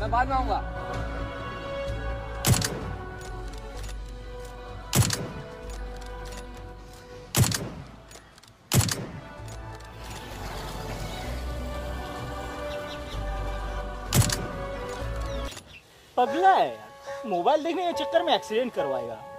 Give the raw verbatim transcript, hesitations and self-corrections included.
मैं बाद में आऊंगा। पगला है यार, मोबाइल देखने के चक्कर में एक्सीडेंट करवाएगा।